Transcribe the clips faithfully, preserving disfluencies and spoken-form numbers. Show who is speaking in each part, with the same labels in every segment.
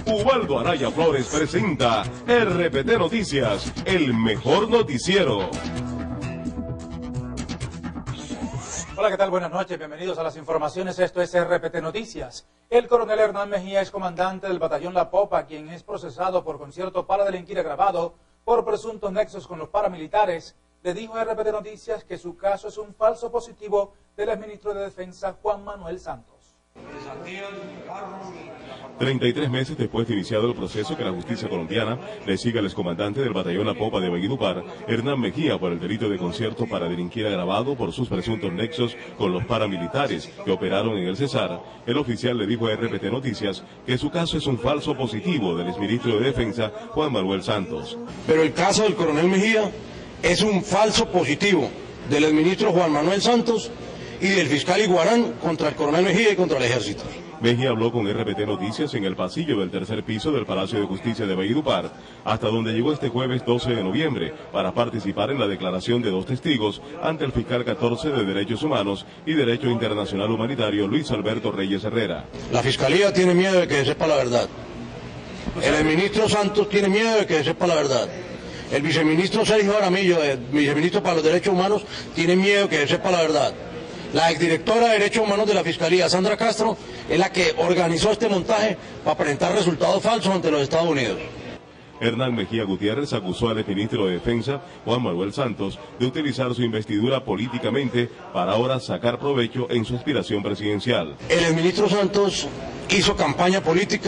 Speaker 1: Ubaldo Araya Flores presenta R P T Noticias, el mejor noticiero.
Speaker 2: Hola, ¿qué tal? Buenas noches, bienvenidos a las informaciones. Esto es R P T Noticias. El coronel Hernán Mejía es comandante del batallón La Popa, quien es procesado por concierto para delinquir agravado por presuntos nexos con los paramilitares. Le dijo a R P T Noticias que su caso es un falso positivo del exministro de Defensa Juan Manuel Santos.
Speaker 1: treinta y tres meses después de iniciado el proceso que la justicia colombiana le sigue al excomandante del batallón La Popa de Valledupar, Hernán Mejía, por el delito de concierto para delinquir agravado por sus presuntos nexos con los paramilitares que operaron en el Cesar, el oficial le dijo a R P T Noticias que su caso es un falso positivo del exministro de Defensa Juan Manuel Santos.
Speaker 3: Pero el caso del coronel Mejía es un falso positivo del exministro Juan Manuel Santos y del fiscal Iguarán contra el coronel Mejía y contra el ejército.
Speaker 1: Mejía habló con R P T Noticias en el pasillo del tercer piso del Palacio de Justicia de Valledupar, hasta donde llegó este jueves doce de noviembre para participar en la declaración de dos testigos ante el fiscal catorce de Derechos Humanos y Derecho Internacional Humanitario Luis Alberto Reyes Herrera.
Speaker 3: La fiscalía tiene miedo de que se sepa la verdad. El exministro Santos tiene miedo de que se sepa la verdad. El viceministro Sergio Aramillo, el viceministro para los Derechos Humanos, tiene miedo de que se sepa la verdad. La exdirectora de Derechos Humanos de la Fiscalía, Sandra Castro, es la que organizó este montaje para presentar resultados falsos ante los Estados Unidos.
Speaker 1: Hernán Mejía Gutiérrez acusó al exministro de Defensa, Juan Manuel Santos, de utilizar su investidura políticamente para ahora sacar provecho en su aspiración presidencial.
Speaker 3: El exministro Santos hizo campaña política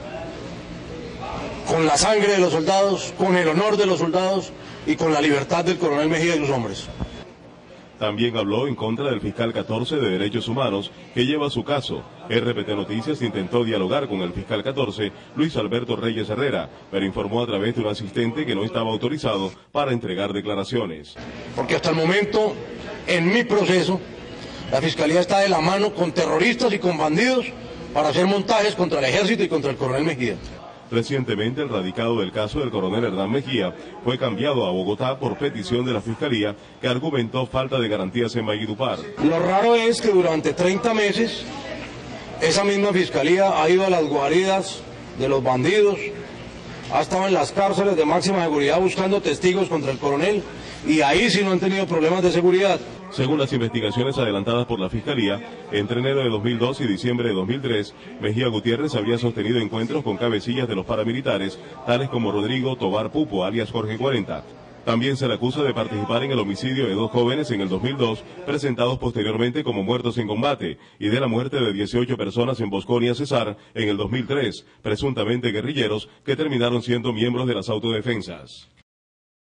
Speaker 3: con la sangre de los soldados, con el honor de los soldados y con la libertad del coronel Mejía y sus hombres.
Speaker 1: También habló en contra del fiscal catorce de Derechos Humanos que lleva su caso. R P T Noticias intentó dialogar con el fiscal catorce, Luis Alberto Reyes Herrera, pero informó a través de un asistente que no estaba autorizado para entregar declaraciones.
Speaker 3: Porque hasta el momento, en mi proceso, la Fiscalía está de la mano con terroristas y con bandidos para hacer montajes contra el ejército y contra el coronel Mejía.
Speaker 1: Recientemente, el radicado del caso del coronel Hernán Mejía fue cambiado a Bogotá por petición de la Fiscalía, que argumentó falta de garantías en Valledupar.
Speaker 3: Lo raro es que durante treinta meses, esa misma Fiscalía ha ido a las guaridas de los bandidos, ha estado en las cárceles de máxima seguridad buscando testigos contra el coronel, y ahí sí no han tenido problemas de seguridad.
Speaker 1: Según las investigaciones adelantadas por la Fiscalía, entre enero de dos mil dos y diciembre de dos mil tres, Mejía Gutiérrez había sostenido encuentros con cabecillas de los paramilitares, tales como Rodrigo Tobar Pupo, alias Jorge cuarenta. También se le acusa de participar en el homicidio de dos jóvenes en el dos mil dos, presentados posteriormente como muertos en combate, y de la muerte de dieciocho personas en Bosconia, Cesar, en el dos mil tres, presuntamente guerrilleros que terminaron siendo miembros de las autodefensas.